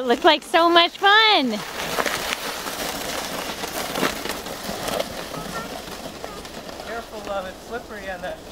looked like so much fun. Careful, love, it's slippery on that.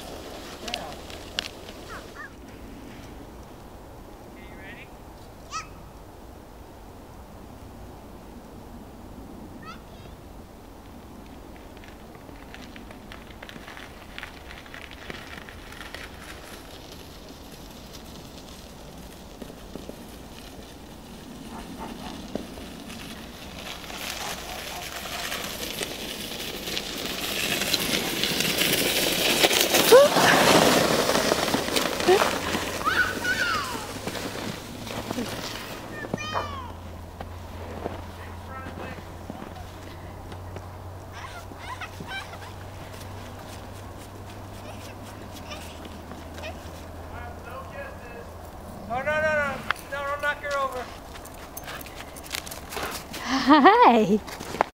Oh, no, don't knock her over. Hi.